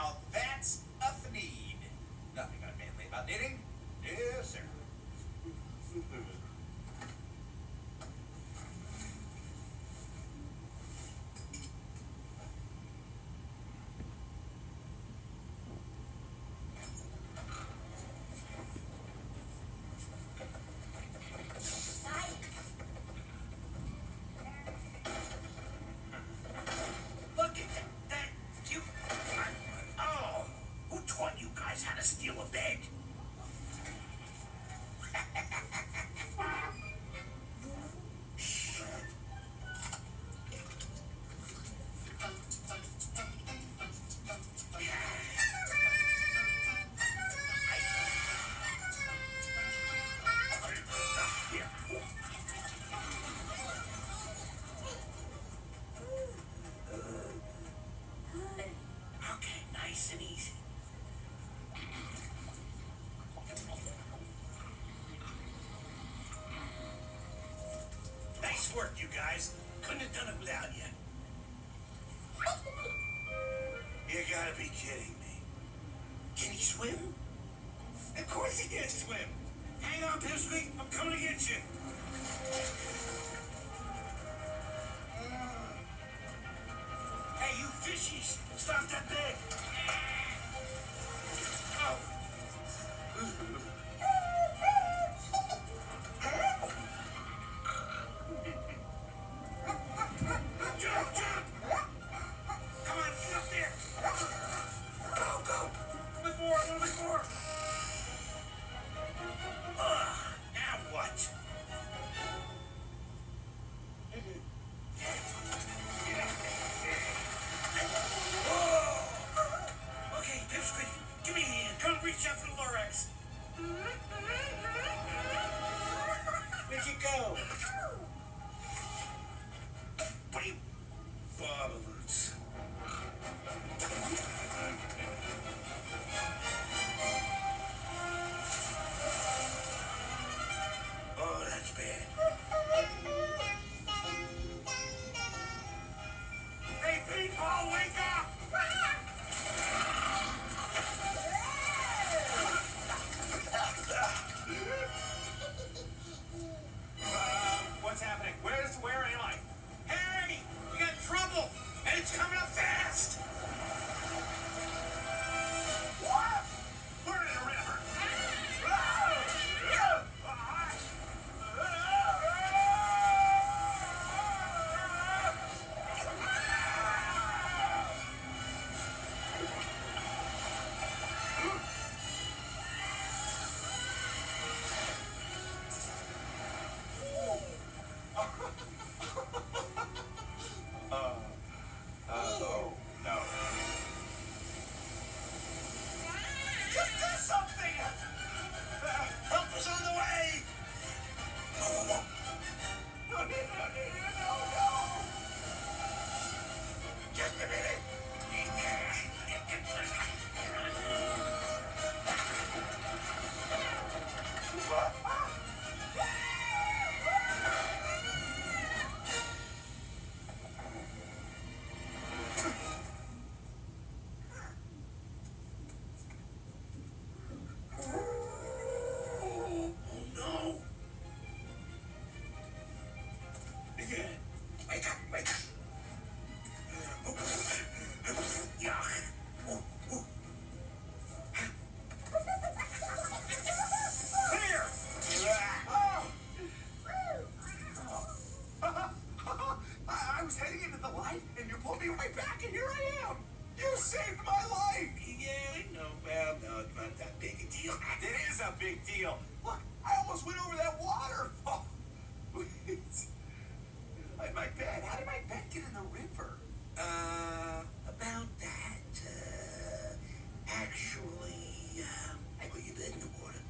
Now that's a Thneed. Nothing unmanly about knitting. Yes, sir. Look at that. You. Oh, who taught you guys how to steal a bed? Okay, nice and easy. Nice work, you guys. Couldn't have done it without you. You gotta be kidding me. Can he swim? Of course he can swim. Hang on, Pipsqueak. I'm coming to get you. Hey, you fishies. Stop that bed. Oh. Jump, jump. Come on, get up there. Go, go. A little bit more, a little bit more. Now what? Okay, Pipsqueak, give me a hand. Come reach out for the Lorax. Where'd you go? What are you... Bobbaloots. Oh, that's bad. Hey, people, wake up! What's happening? Where am I? Hey, we got trouble, and it's coming up fast. What? We're in a river. Oh, no. Just do something! Help is on the way. No. Just a minute. Oh, no. Wake up, wake up. Yuck. Clear. I was heading into the light, and you pulled me right back, and here I am. You saved my life. Yeah, I know. Well, no, it's not that big a deal. It is a big deal. Look, I almost went over that waterfall. My bed. How did my bed get in the river? About that, actually, I put your bed in the water.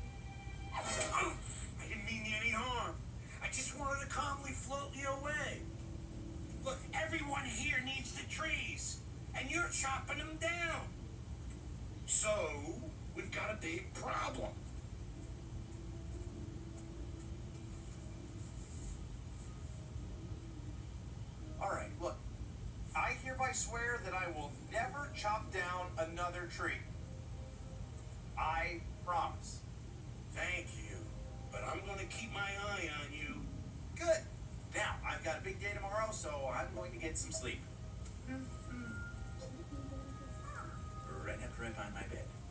I didn't mean you any harm. I just wanted to calmly float you away. Look, everyone here needs the trees, and you're chopping them down. So, we've got a big problem. All right, look. I hear hereby swear that I will never chop down another tree. I promise. Thank you, but I'm gonna keep my eye on you. Good. Now, I've got a big day tomorrow, so I'm going to get some sleep. Right after I find my bed.